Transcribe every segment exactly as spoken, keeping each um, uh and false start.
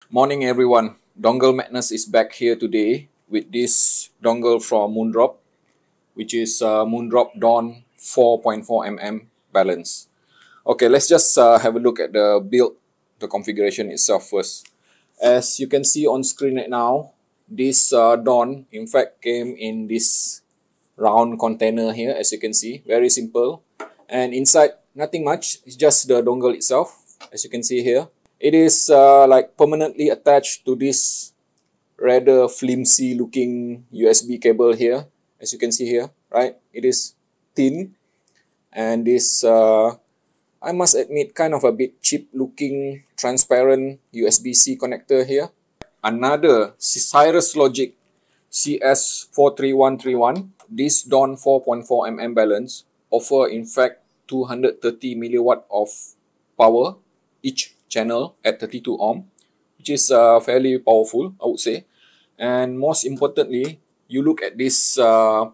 Morning everyone, Dongle Madness is back here today with this dongle from Moondrop, which is uh, Moondrop Dawn four point four millimeter balance. Okay, let's just uh, have a look at the build, the configuration itself first. As you can see on screen right now, this uh, Dawn in fact came in this round container here, as you can see, very simple. And inside, nothing much, it's just the dongle itself, as you can see here. It is uh, like permanently attached to this rather flimsy looking U S B cable here, as you can see here, right? It is thin, and this, uh, I must admit, kind of a bit cheap looking transparent U S B C connector here. Another Cirrus Logic C S four three one three one, this Dawn four point four millimeter balance offer in fact two hundred thirty milliwatt of power each channel at thirty-two ohm, which is uh, fairly powerful, I would say. And most importantly, you look at this uh,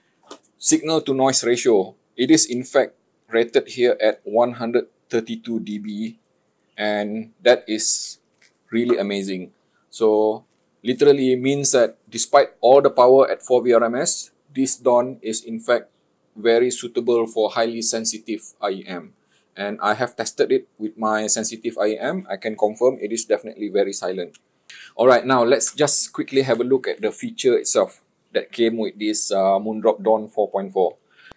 signal to noise ratio. It is in fact rated here at one hundred thirty-two D B, and that is really amazing. So literally means that despite all the power at four V R M S, this Dawn is in fact very suitable for highly sensitive I E M. And I have tested it with my sensitive I E M. I can confirm it is definitely very silent. Alright, now let's just quickly have a look at the feature itself that came with this uh, Moondrop Dawn four point four.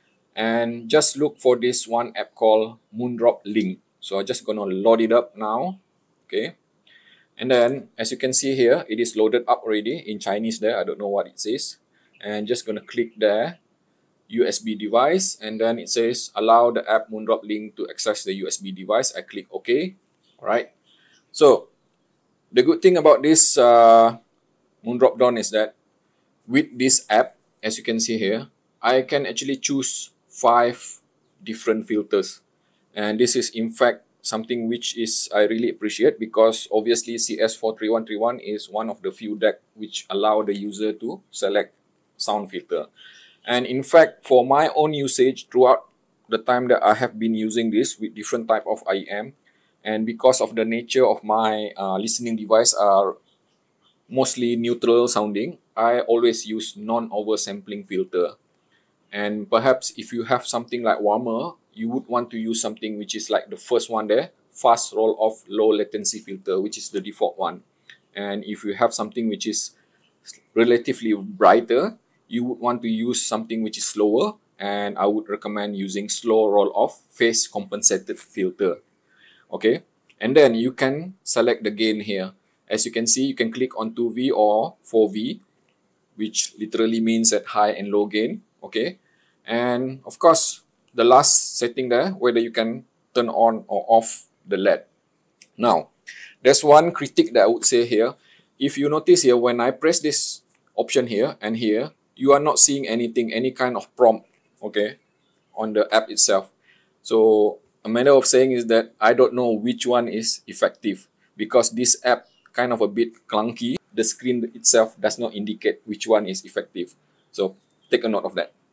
And just look for this one app called Moondrop Link. So I'm just gonna load it up now. Okay. And then, as you can see here, it is loaded up already in Chinese there. I don't know what it says. And just gonna click there, U S B device, and then it says allow the app Moondrop Link to access the U S B device. I click OK. Alright. So the good thing about this uh, Moondrop Dawn is that with this app, as you can see here, I can actually choose five different filters. And this is in fact something which is I really appreciate, because obviously C S four three one three one is one of the few D E C which allow the user to select sound filter. And in fact, for my own usage throughout the time that I have been using this with different type of I E M, and because of the nature of my uh, listening device are mostly neutral sounding, I always use non-oversampling filter. And perhaps if you have something like Warmer, you would want to use something which is like the first one there, fast roll-off low latency filter, which is the default one. And if you have something which is relatively brighter, you would want to use something which is slower, and I would recommend using slow roll-off phase compensated filter. Okay, and then you can select the gain here. As you can see, you can click on two V or four V, which literally means that high and low gain. Okay, and of course the last setting there, whether you can turn on or off the L E D. Now, there's one critique that I would say here. If you notice here, when I press this option here and here, you are not seeing anything, any kind of prompt, okay, on the app itself. So a matter of saying is that I don't know which one is effective, because this app kind of a bit clunky. The screen itself does not indicate which one is effective. So take a note of that.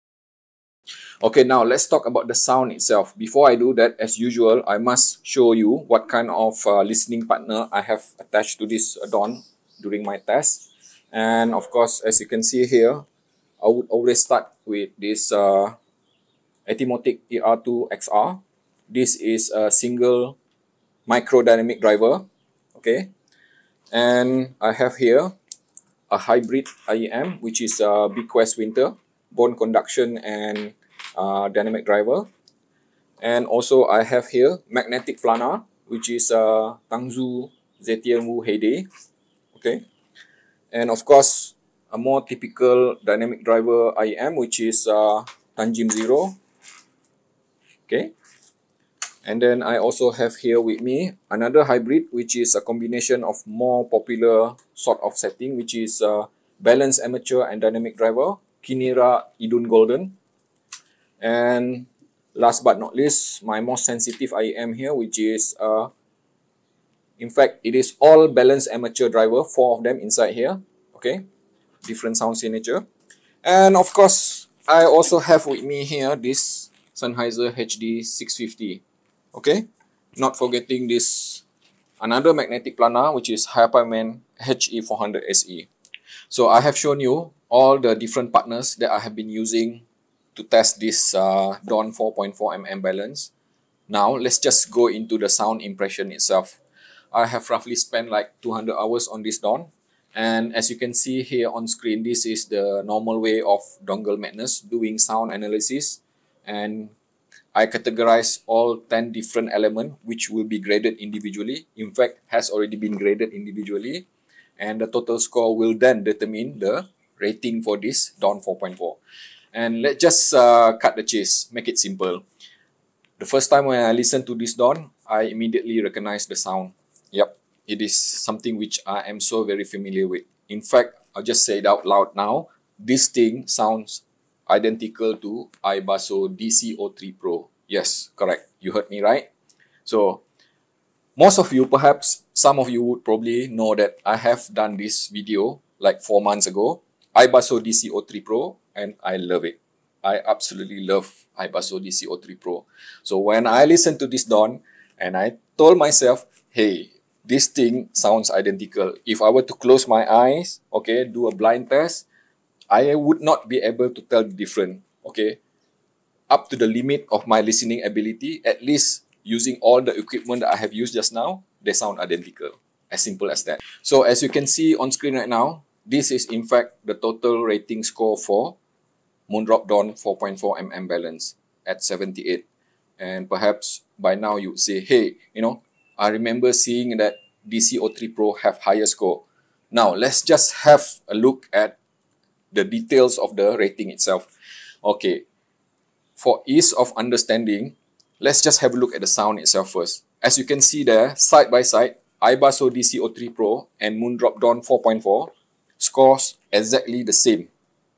Okay, now let's talk about the sound itself. Before I do that, as usual, I must show you what kind of uh, listening partner I have attached to this Dawn during my test. And of course, as you can see here, I would always start with this uh, Atimotic E R two X R. This is a single micro dynamic driver. Okay, and I have here a hybrid I E M, which is a Bequest Winter, bone conduction and uh, dynamic driver. And also I have here magnetic planar, which is a Tangzu Zetianwu Heyday. Okay, and of course a more typical dynamic driver I E M, which is uh, Tanjim Zero. Okay, and then I also have here with me another hybrid, which is a combination of more popular sort of setting, which is uh, balanced amateur and dynamic driver, Kinera Idun Golden. And last but not least, my most sensitive I E M here, which is uh, in fact it is all balanced amateur driver, four of them inside here. Okay, different sound signature. And of course, I also have with me here this Sennheiser H D six fifty. Okay, not forgetting this another magnetic planar, which is Hyperman H E four hundred S E. So I have shown you all the different partners that I have been using to test this uh, Dawn four point four millimeter balance. Now let's just go into the sound impression itself. I have roughly spent like two hundred hours on this Dawn, and as you can see here on screen, this is the normal way of Dongle Madness doing sound analysis, and I categorize all ten different elements which will be graded individually. In fact, has already been graded individually, and the total score will then determine the rating for this Dawn four point four. And let's just uh, cut the chase, make it simple. The first time when I listened to this Dawn, I immediately recognized the sound. Yep, it is something which I am so very familiar with. In fact, I'll just say it out loud now. This thing sounds identical to iBasso D C zero three Pro. Yes, correct. You heard me right. So, most of you, perhaps some of you would probably know that I have done this video like four months ago. iBasso D C zero three Pro, and I love it. I absolutely love iBasso D C zero three Pro. So when I listened to this Dawn, and I told myself, hey, this thing sounds identical. If I were to close my eyes, okay, do a blind test, I would not be able to tell the difference, okay? Up to the limit of my listening ability, at least using all the equipment that I have used just now, they sound identical. As simple as that. So as you can see on screen right now, this is in fact the total rating score for Moondrop Dawn four point four millimeter balance at seventy-eight. And perhaps by now you would say, hey, you know, I remember seeing that D C zero three Pro have higher score. Now, let's just have a look at the details of the rating itself. Okay, for ease of understanding, let's just have a look at the sound itself first. As you can see there, side by side, iBasso D C zero three Pro and Moondrop Dawn four point four scores exactly the same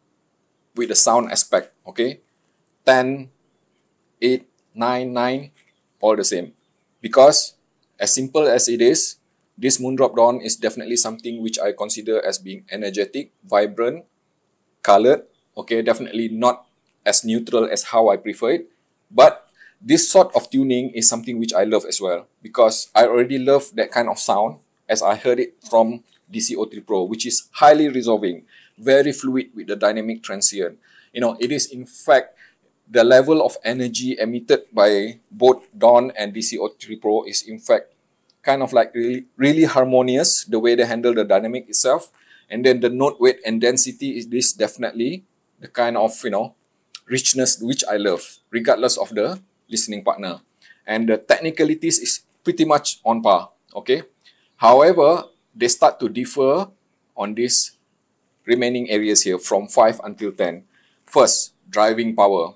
with the sound aspect, okay? ten, eight, nine, nine, all the same. Because as simple as it is, this Moondrop Dawn is definitely something which I consider as being energetic, vibrant, colored, okay? Definitely not as neutral as how I prefer it. But this sort of tuning is something which I love as well, because I already love that kind of sound as I heard it from D C zero three Pro, which is highly resolving, very fluid with the dynamic transient. You know, it is in fact the level of energy emitted by both Dawn and D C zero three Pro is in fact kind of like really, really harmonious, the way they handle the dynamic itself. And then the note weight and density is this definitely the kind of, you know, richness which I love, regardless of the listening partner. And the technicalities is pretty much on par, okay? However, they start to differ on these remaining areas here from five until ten. First, driving power.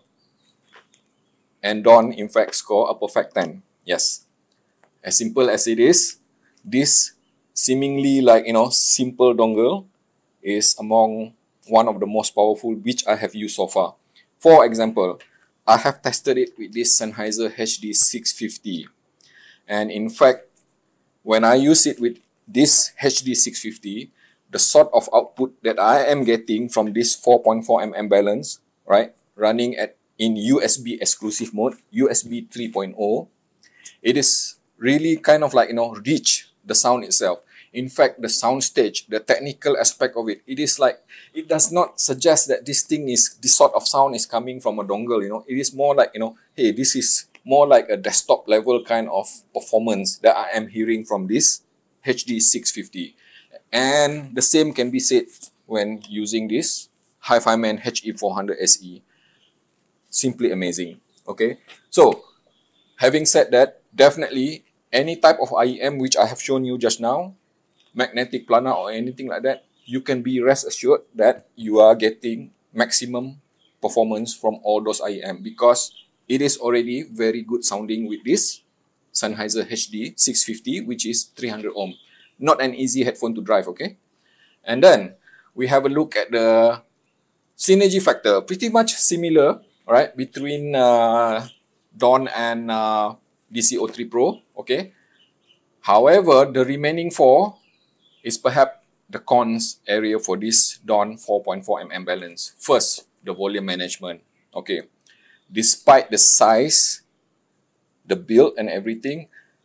And Dawn, in fact, score a perfect ten. Yes. As simple as it is, this seemingly like, you know, simple dongle is among one of the most powerful which I have used so far. For example, I have tested it with this Sennheiser H D six fifty. And in fact, when I use it with this H D six fifty, the sort of output that I am getting from this four point four millimeter balance, right, running at in U S B exclusive mode, U S B three point oh, it is really kind of like, you know, rich, the sound itself. In fact, the sound stage, the technical aspect of it, it is like, it does not suggest that this thing is, this sort of sound is coming from a dongle, you know. It is more like, you know, hey, this is more like a desktop level kind of performance that I am hearing from this H D six fifty. And the same can be said when using this Hyperman H E four hundred S E. Simply amazing, okay? So, having said that, definitely any type of I E M which I have shown you just now, magnetic planar or anything like that, you can be rest assured that you are getting maximum performance from all those I E M, because it is already very good sounding with this Sennheiser H D six fifty, which is three hundred ohm. Not an easy headphone to drive, okay? And then we have a look at the synergy factor, pretty much similar, right, between uh, Dawn and uh, D C zero three Pro, okay? However, the remaining four is perhaps the cons area for this Dawn four point four millimeter balance. First, the volume management, okay? Despite the size, the build and everything,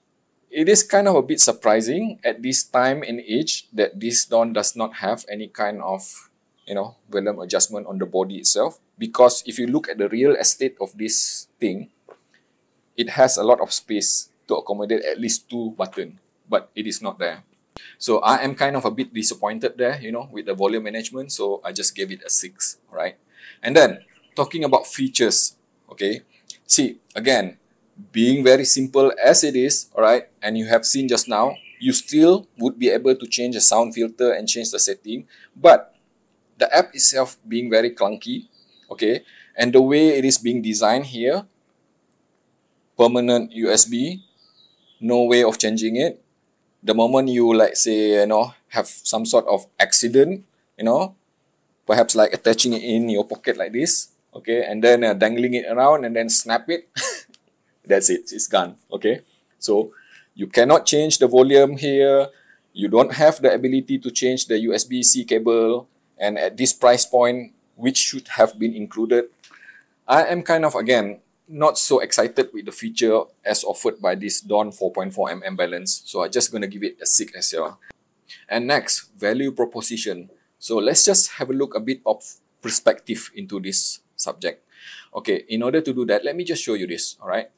it is kind of a bit surprising at this time and age that this Dawn does not have any kind of, you know, volume adjustment on the body itself. Because if you look at the real estate of this thing, it has a lot of space to accommodate at least two buttons, but it is not there. So I am kind of a bit disappointed there, you know, with the volume management. So I just gave it a six, right? And then talking about features, okay. See, again, being very simple as it is, all right, and you have seen just now, you still would be able to change the sound filter and change the setting, but the app itself being very clunky, okay, and the way it is being designed here, permanent U S B, no way of changing it. The moment you, like, say, you know, have some sort of accident, you know, perhaps like attaching it in your pocket like this, okay, and then uh, dangling it around and then snap it, that's it, it's gone, okay. So you cannot change the volume here, you don't have the ability to change the U S B C cable, and at this price point, which should have been included, I am kind of, again, not so excited with the feature as offered by this Dawn four point four millimeter balance. So I'm just going to give it a six as well. And next, value proposition. So let's just have a look a bit of perspective into this subject. Okay, in order to do that, let me just show you this, all right?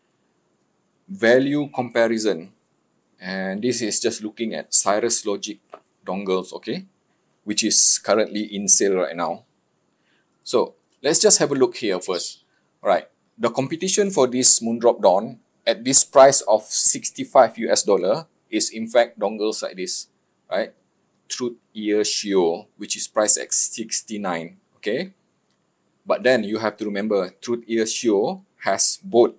Value comparison. And this is just looking at Cirrus Logic dongles, okay? Which is currently in sale right now. So let's just have a look here first. All right. The competition for this Moondrop Dawn at this price of sixty-five US dollar is in fact dongles like this, right? Truth Ear Shio, which is priced at sixty-nine, okay? But then you have to remember, Truth Ear Shio has both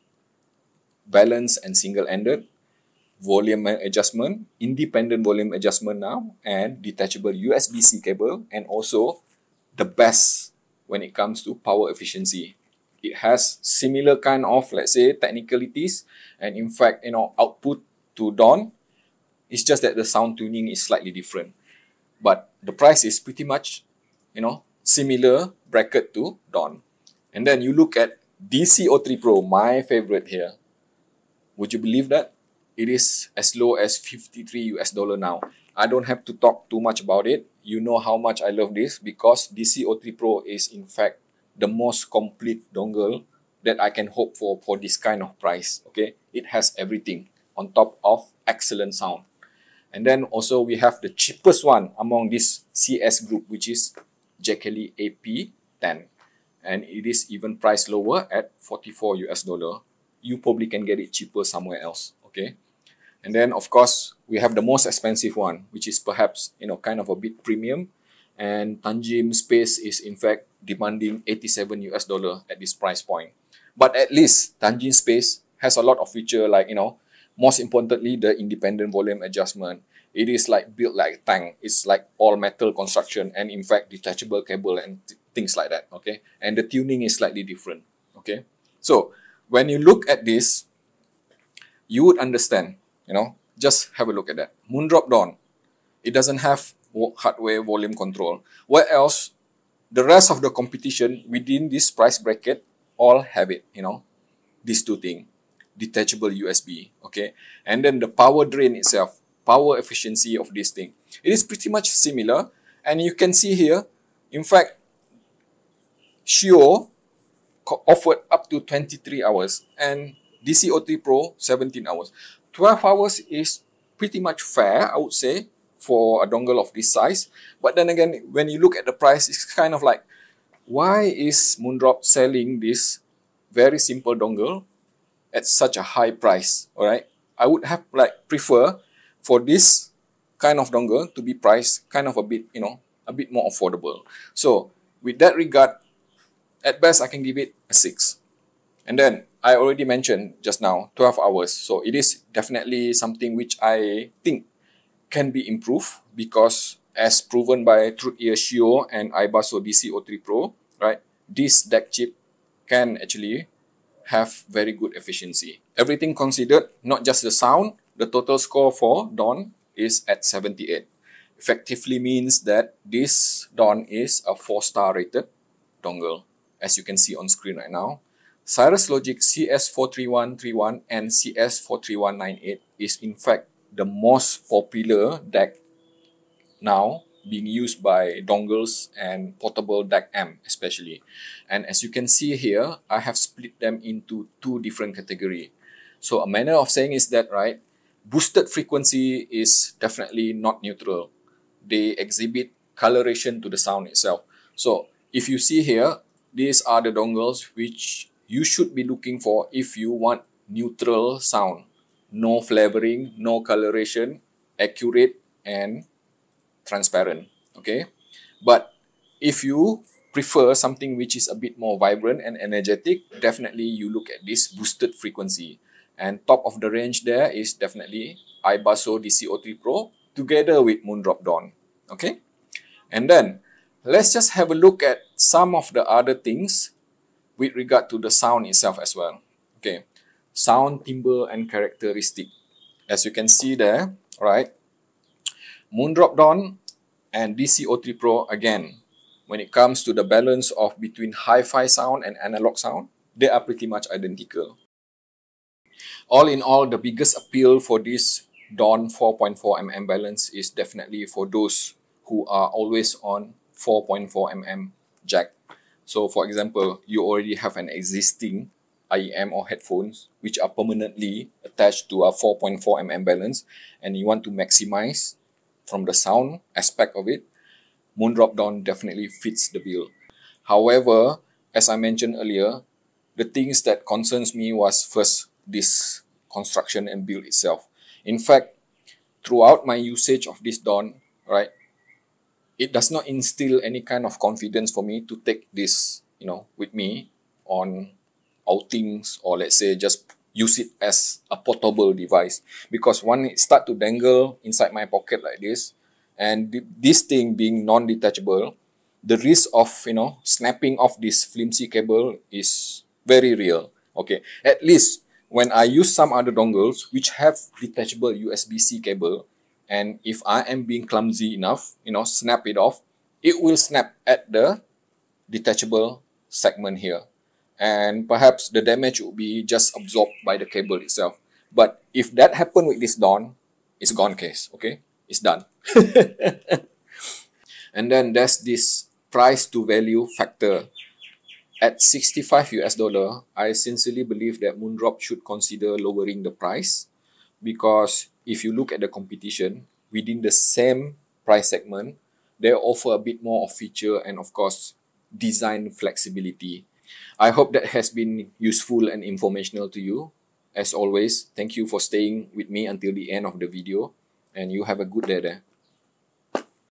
balance and single-ended, volume adjustment, independent volume adjustment now, and detachable U S B C cable, and also the best when it comes to power efficiency. It has similar kind of, let's say, technicalities, and in fact, you know, output to Dawn. It's just that the sound tuning is slightly different. But the price is pretty much, you know, similar bracket to Dawn. And then you look at D C O three Pro, my favorite here. Would you believe that? It is as low as fifty-three US dollar now. I don't have to talk too much about it. You know how much I love this, because D C O three Pro is in fact the most complete dongle that I can hope for for this kind of price, okay? It has everything on top of excellent sound. And then also we have the cheapest one among this C S group, which is Jackeley A P ten. And it is even priced lower at forty-four US dollar. You probably can get it cheaper somewhere else, okay? And then of course, we have the most expensive one, which is perhaps, you know, kind of a bit premium. And Tanjim Space is in fact demanding eighty-seven US dollar at this price point. But at least Tanjim Space has a lot of feature, like, you know, most importantly, the independent volume adjustment. It is like built like a tank. It's like all metal construction, and in fact detachable cable and things like that, okay? And the tuning is slightly different, okay? So when you look at this, you would understand, you know, just have a look at that. Moondrop Dawn, it doesn't have hardware volume control. What else? The rest of the competition within this price bracket all have it, you know, these two things, detachable U S B, okay? And then the power drain itself, power efficiency of this thing, it is pretty much similar. And you can see here, in fact, Shio offered up to twenty-three hours and D C O three Pro seventeen hours. twelve hours is pretty much fair, I would say, for a dongle of this size. But then again, when you look at the price, it's kind of like, why is Moondrop selling this very simple dongle at such a high price? All right, I would have like prefer for this kind of dongle to be priced kind of a bit, you know, a bit more affordable. So with that regard, at best I can give it a six. And then I already mentioned just now twelve hours. So it is definitely something which I think can be improved, because as proven by Truth Ear Shio and iBasso D C O three Pro, right, this D A C chip can actually have very good efficiency. Everything considered, not just the sound, the total score for Dawn is at seventy-eight. Effectively means that this Dawn is a four star rated dongle, as you can see on screen right now. Cirrus Logic C S four three one three one and C S four three one nine eight is in fact the most popular D A C now being used by dongles and portable D A C amp especially. And as you can see here, I have split them into two different categories. So a manner of saying is that, right, boosted frequency is definitely not neutral. They exhibit coloration to the sound itself. So if you see here, these are the dongles which you should be looking for if you want neutral sound. No flavoring, no coloration, accurate and transparent. Okay. But if you prefer something which is a bit more vibrant and energetic, definitely you look at this boosted frequency. And top of the range there is definitely iBasso D C zero three Pro together with Moondrop Dawn. Okay. And then let's just have a look at some of the other things with regard to the sound itself as well. Okay, sound, timbre and characteristic. As you can see there, right, Moondrop Dawn and D C zero three Pro, again, when it comes to the balance of between hi-fi sound and analog sound, they are pretty much identical. All in all, the biggest appeal for this Dawn four point four millimeter balance is definitely for those who are always on four point four millimeter jack. So for example, you already have an existing I E M or headphones which are permanently attached to a four point four millimeter balance and you want to maximize from the sound aspect of it, Moondrop Dawn definitely fits the bill. However, as I mentioned earlier, the things that concerns me was first this construction and build itself. In fact, throughout my usage of this Dawn, right, it does not instill any kind of confidence for me to take this, you know, with me on outings or let's say just use it as a portable device. Because when it start to dangle inside my pocket like this, and th this thing being non-detachable, the risk of, you know, snapping off this flimsy cable is very real. Okay, at least when I use some other dongles which have detachable U S B C cable, and if I am being clumsy enough, you know, snap it off, it will snap at the detachable segment here. And perhaps the damage will be just absorbed by the cable itself. But if that happened with this Dawn, it's gone case, okay? It's done. And then there's this price to value factor. At sixty-five US dollar, I sincerely believe that Moondrop should consider lowering the price, because if you look at the competition within the same price segment, they offer a bit more of feature and of course design flexibility. I hope that has been useful and informational to you. As always, thank you for staying with me until the end of the video, and you have a good day there.